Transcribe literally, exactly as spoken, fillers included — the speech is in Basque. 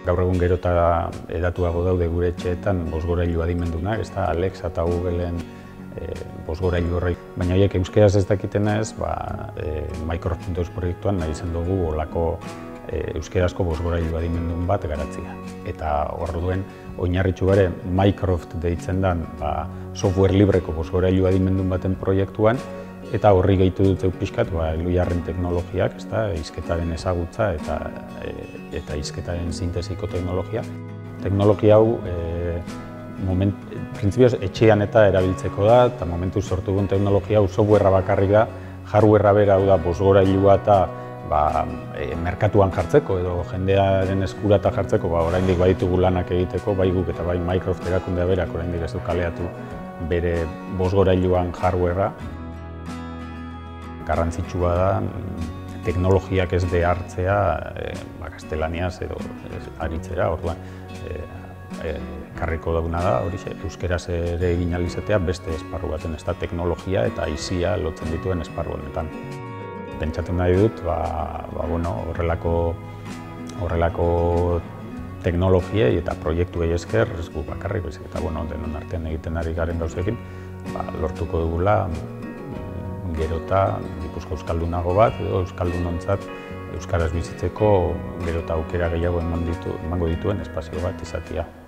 Gaur egun gero eta hedatuago daude gure etxeetan bozgorailu adimendunak, ez da Alexa eta Googleen e, bozgorailu horrek. Baina horiek euskeraz ez dakitenez, ba, e, Microsoft Windows proiektuan nahi izan dugu olako e, euskerazko bozgorailu adimendun bat garatzea. Eta hor duen, oinarritxu bare Microsoft deitzen den ba, software libreko bozgorailu adimendun baten proiektuan, eta horri gehitu dut pixkat, ba, Elhuyarren teknologiak, ez da, hizketaren ezagutza eta, e, eta hizketaren sintesiko teknologia. Teknologia hau, e, moment, printzipioz, etxean eta erabiltzeko da, eta momentu sortu duen teknologia hau softwarea bakarrik da, hardwarea bera hau da bozgorailua eta ba, e, merkatuan jartzeko edo jendearen eskurata jartzeko, ba, oraindik baditugu lanak egiteko, bai guk eta bai Microsoft erakundea berak oraindik ez du kaleatu bere bozgorailuan hardwarea. Garrantzitsua da, teknologiak ez behartzea e, ba, gaztelaniaz edo ez, aritzera, orduan e, e, karriko dauna da, horixe, euskeraz ere egin ahal izatea beste esparru baten, ez da teknologia eta aisia lotzen dituen esparru honetan. Pentsatu nahi dut, ba, ba, bueno, horrelako, horrelako teknologiei eta proiektuei esker, ez gu bakarrik, bezik eta bueno, denon artean egiten ari garen gauzekin, ba, lortuko dugula gero eta Gipuzkoa euskaldunago bat, edo euskaldunontzat euskaraz bizitzeko gero eta aukera gehiago emango dituen espazio bat izatea.